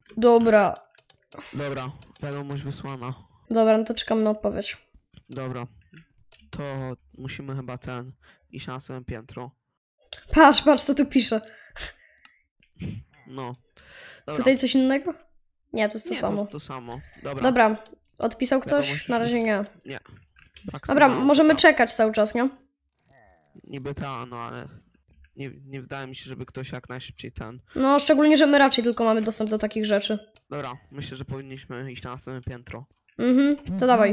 Dobra. Dobra, wiadomość wysłana. Dobra, no to czekam na odpowiedź. Dobra. To musimy chyba iść na następne piętro. Patrz, co tu pisze. No. Dobra. Tutaj coś innego? Nie, to jest to samo. To samo. Dobra. Dobra, odpisał ktoś? Na razie nie. Nie. Tak Dobra, samo, możemy tak. czekać cały czas, nie? Niby no ale nie wydaje mi się, żeby ktoś jak najszybciej No, szczególnie, że my raczej tylko mamy dostęp do takich rzeczy. Dobra, myślę, że powinniśmy iść na następne piętro. To dawaj.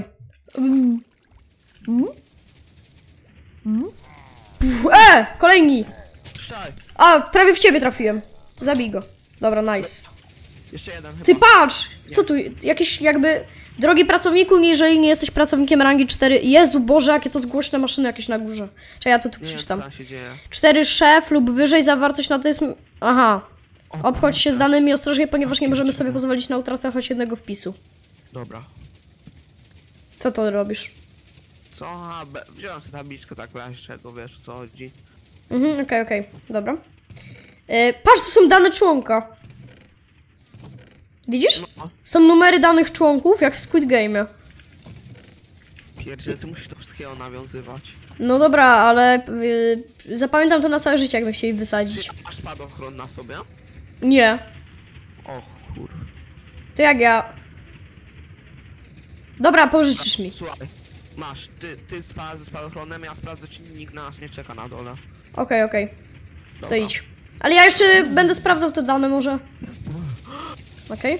Kolejni! Strzelaj! A, prawie w ciebie trafiłem. Zabij go. Dobra, nice. Jeszcze jeden chyba. Ty patrz! Co tu? Jakiś jakby... Drogi pracowniku, jeżeli nie jesteś pracownikiem rangi 4... Jezu Boże, jakie to zgłośne maszyny jakieś na górze. Czy ja to tu przeczytam. Nie wiem, co się dzieje. 4 szef lub wyżej zawartość na to jest... Aha. Obchodź się z danymi ostrożnie, ponieważ nie możemy sobie pozwolić na utratę choć jednego wpisu. Dobra. Co to robisz? Co? Wziąłem sobie tabliczkę tak w razie czego, wiesz o co chodzi. Okej. Dobra. Patrz, to są dane członka. Widzisz? No. Są numery danych członków, jak w Squid Game'ie. Pierdzie, ty musisz do wszystkiego nawiązywać. No dobra, ale zapamiętam to na całe życie, jakby chcieli wysadzić. Ty masz spadochron na sobie? Nie. O kur... To jak ja... Dobra, pożyczysz mi. Słuchaj, masz, ty ze spadochronem, ja sprawdzę, czy nikt na nas nie czeka na dole. Okej. To Dobra. idź. Ale ja jeszcze będę sprawdzał te dane może. Okej.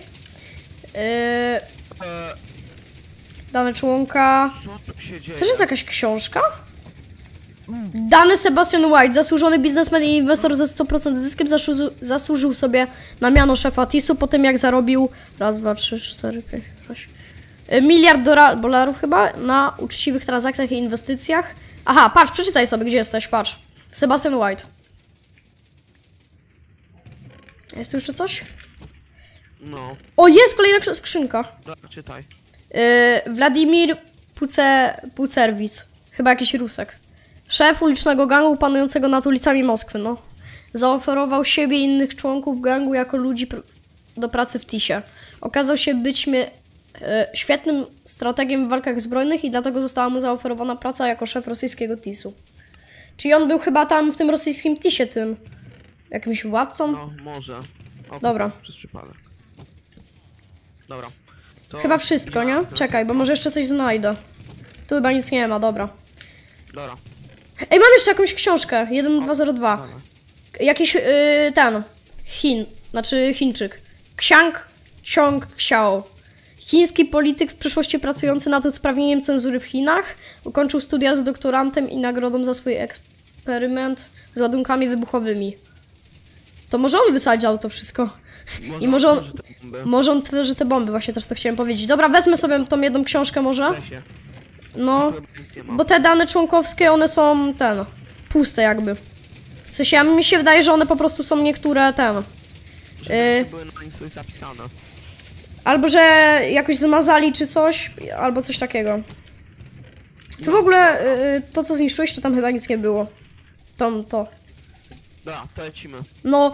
Dane członka... Co tu się dzieje? To jest jakaś książka? Dany Sebastian White, zasłużony biznesmen i inwestor ze 100% zyskiem, zasłużył sobie na miano szefa TIS-u po tym, jak zarobił raz, dwa, trzy, cztery, pięć, sześć... miliard dolarów chyba na uczciwych transakcjach i inwestycjach. Aha, patrz, przeczytaj sobie, gdzie jesteś, patrz. Sebastian White. Jest tu jeszcze coś? No, O, jest kolejna skrzynka. dobra, czytaj. Władimir Pucerwic. Chyba jakiś Rusek. Szef ulicznego gangu panującego nad ulicami Moskwy, no. Zaoferował siebie i innych członków gangu jako ludzi do pracy w TIS-ie. Okazał się być świetnym strategiem w walkach zbrojnych i dlatego została mu zaoferowana praca jako szef rosyjskiego TIS-u. Czyli on był chyba tam w tym rosyjskim TIS-ie tym jakimś władcą? No, może. O, Dobra. Przez przypadek. Dobra. To Chyba wszystko, nie? Czekaj, bo może jeszcze coś znajdę. Tu chyba nic nie ma, dobra. Dobra. Ej, mam jeszcze jakąś książkę. 1202. Dobra. Jakiś Chińczyk. Xiong Xiao. Chiński polityk w przyszłości pracujący nad usprawnieniem cenzury w Chinach. Ukończył studia z doktorantem i nagrodą za swój eksperyment z ładunkami wybuchowymi. To może on wysadził to wszystko. I może on tworzy te bomby, właśnie też to chciałem powiedzieć. Dobra, wezmę sobie tą jedną książkę może. No, bo te dane członkowskie, one są puste jakby. W sensie, mi się wydaje, że one po prostu są niektóre Żeby były na nich coś zapisane. albo że jakoś zmazali czy coś, albo coś takiego. To w ogóle, to co zniszczyłeś, to tam chyba nic nie było. To. Dobra, to lecimy. No,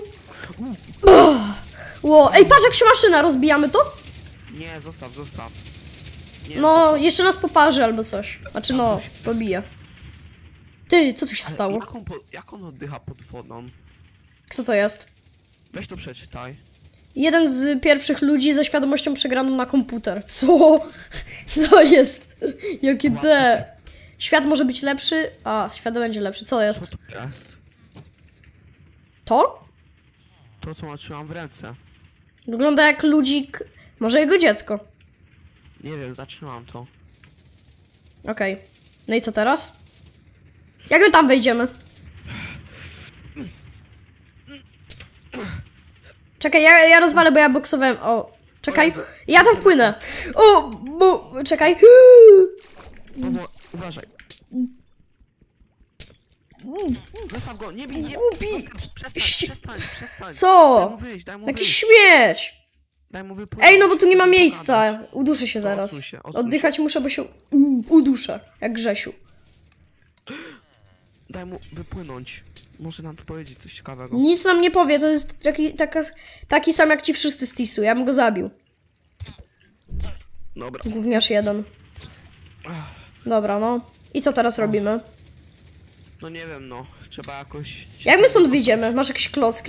ej, patrz jak się maszyna, rozbijamy to? Nie, zostaw. Nie, No, jeszcze nas poparzy albo coś. Znaczy no, pobije. Ty, co tu się stało? Jak on oddycha pod wodą? Kto to jest? Weź to przeczytaj. Jeden z pierwszych ludzi ze świadomością przegraną na komputer. Co? Co jest? Jakie te... Świat może być lepszy? A, świat będzie lepszy. Co jest? Co to jest? To? To, co trzymam w ręce. Wygląda jak ludzik... Może jego dziecko. Nie wiem, zatrzymam to. Okej. No i co teraz? Jak my tam wejdziemy? Czekaj, ja rozwalę, bo ja boksowałem. O, czekaj. Ja tam wpłynę. Czekaj. Uważaj. Zostaw go, nie bij, nie Głupi. Przestań. Co? Daj mu wyjść. Jakiś śmieć. Daj mu wypłynąć. Ej, no bo tu nie ma miejsca. Uduszę się zaraz. Odsuń się. Oddychać muszę, bo się uduszę. Jak Grzesiu. daj mu wypłynąć. Może nam tu powiedzieć coś ciekawego. Nic nam nie powie, to jest taki sam jak ci wszyscy z Tisu, ja bym go zabił. Dobra. Gówniarz jeden. Dobra, no. I co teraz robimy? No nie wiem, no. Trzeba jakoś... Jak my stąd wyjdziemy? Masz jakieś klocki?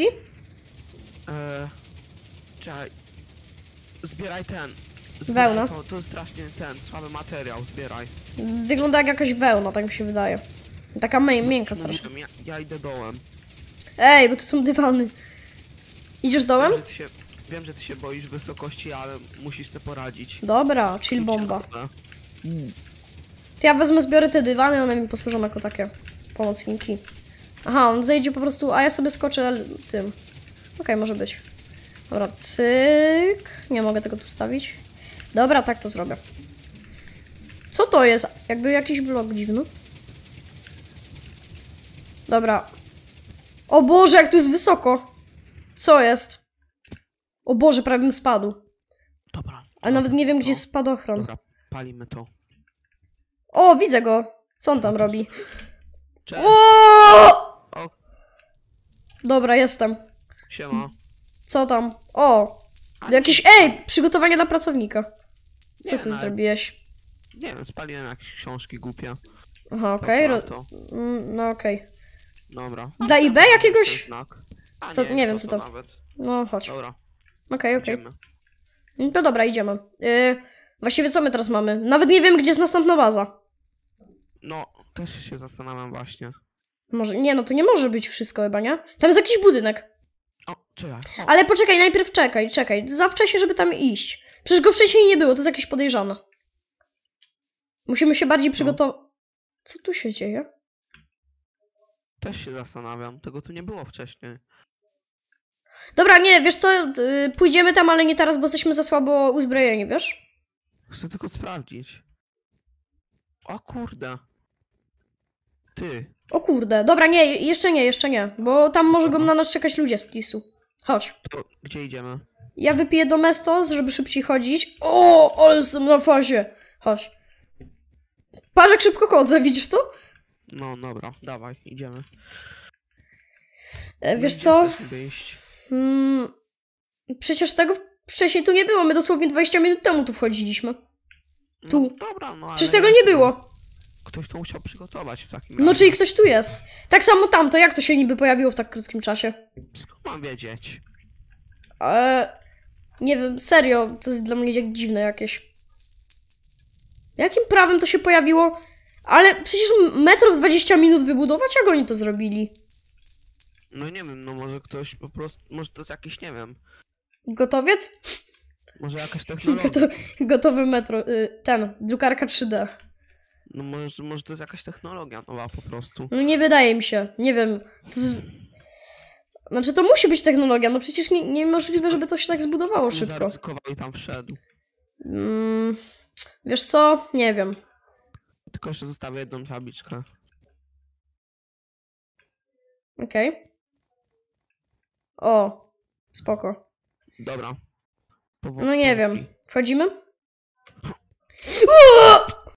Czekaj. Zbieraj ten. Wełna? To jest strasznie słaby materiał, zbieraj. Wygląda jak jakaś wełna, tak mi się wydaje. Taka miękka strasznie. Mówiłem, ja idę dołem. Ej, bo tu są dywany. Idziesz dołem? Wiem, że ty się boisz wysokości, ale musisz sobie poradzić. Dobra, chill bomba. To ja wezmę, zbiorę te dywany, one mi posłużą jako takie pomocniki. Aha, on zejdzie po prostu, a ja sobie skoczę tym. Okej, może być. Dobra, cyk. Nie mogę tego tu stawić. Dobra, tak to zrobię. Co to jest? Jakby jakiś blok dziwny. Dobra. O Boże, jak tu jest wysoko. Co jest? O Boże, prawie bym spadł. Dobra. Ale nawet nie wiem, gdzie No. jest spadochron. Dobra, palimy to. O, widzę go. Co on tam robi? Cześć. O! O, Dobra, jestem. siema. Co tam? O! A Jakieś... nic. Ej! Przygotowanie dla pracownika. Co Nie, ty nawet- zrobiłeś? Nie wiem, spaliłem jakieś książki głupie. Aha, okej. To. No okej. Dobra. Dla eBay Ten jakiegoś? znak. A Co- nie wiem, kto co to. Nawet. No, chodź. Dobra, Okej. idziemy. No dobra, idziemy. Właściwie co my teraz mamy? Nawet nie wiem, gdzie jest następna baza. No, też się zastanawiam właśnie. Może... Nie, no to nie może być wszystko chyba, nie? Tam jest jakiś budynek. O, czekaj. O, Ale poczekaj, najpierw czekaj. Za wcześnie, żeby tam iść. Przecież go wcześniej nie było, to jest jakieś podejrzane. Musimy się bardziej przygotować. Co tu się dzieje? też się zastanawiam. Tego tu nie było wcześniej. Dobra, nie, wiesz co? Pójdziemy tam, ale nie teraz, bo jesteśmy za słabo uzbrojeni, wiesz? Chcę tylko sprawdzić. O kurde. Ty. O kurde, dobra, nie, jeszcze nie, bo tam może go na nas czekać ludzie z Tisu. Chodź. To gdzie idziemy? Ja wypiję Domestos, żeby szybciej chodzić. O, ale jestem na fazie. Chodź. Patrz, jak szybko chodzę, widzisz to? No dobra, dawaj, idziemy. Wiesz Gdzie co? chcesz niby iść? Przecież tego wcześniej tu nie było, my dosłownie 20 minut temu tu wchodziliśmy. Tu. No, dobra, no ale... Przecież tego jest, nie było. no. Ktoś to musiał przygotować w takim No razie. czyli ktoś tu jest. Tak samo tamto, jak to się niby pojawiło w tak krótkim czasie? Skąd mam wiedzieć? Nie wiem, serio, to jest dla mnie dziwne jakieś. Jakim prawem to się pojawiło? Ale przecież metro w 20 minut wybudować, jak oni to zrobili? No nie wiem, no może ktoś po prostu... Może to jest jakiś, nie wiem... Gotowiec? Może jakaś technologia. Gotowe metro, drukarka 3D. No może to jest jakaś technologia nowa po prostu. No nie wydaje mi się, nie wiem. To jest... Znaczy to musi być technologia, no przecież niemożliwe, żeby to się tak zbudowało szybko. Zaryzykował i tam wszedł. Wiesz co? Nie wiem. Tylko jeszcze zostawię jedną tabliczkę. Okej. O, spoko. Dobra. No nie wiem. Wchodzimy?